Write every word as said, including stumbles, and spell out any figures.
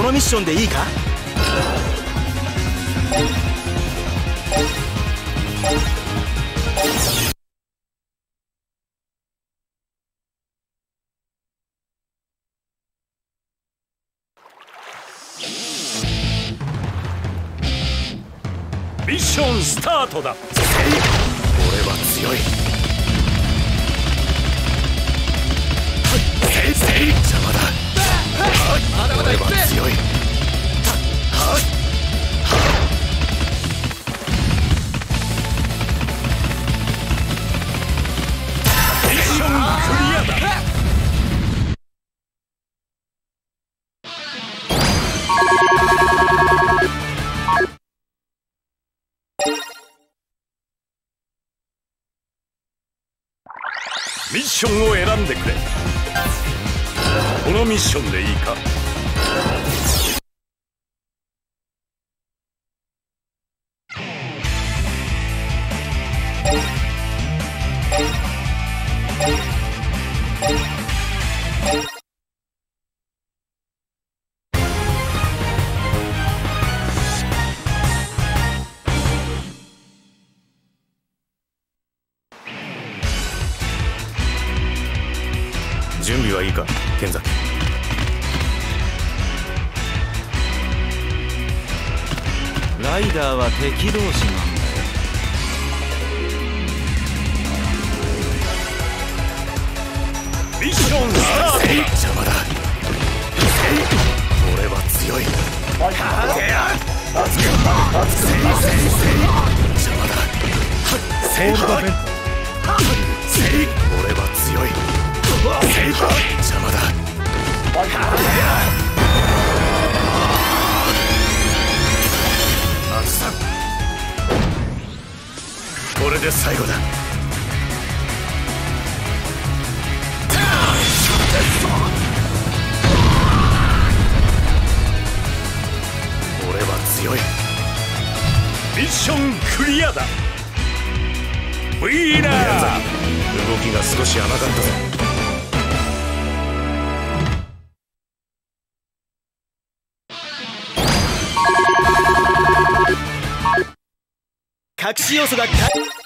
のミッションでいいか？ ミッションスタートだ。 俺は強い。邪魔だ。 まだまだ俺は強い。 ミッションクリアだ。ミッションを選んでくれ。このミッションでいいか？ 準備はいいか、剣崎。 ライダーは敵同士なんだよ。 ミッションスタートだ。 邪魔だ。俺は強い。邪魔だ。 セーブだ。 俺は強い。邪魔だ。あずさん、これで最後だ。俺は強い。 ミッションクリアだ。ウィーナー。 動きが少し甘かったぜ。 隠し要素がか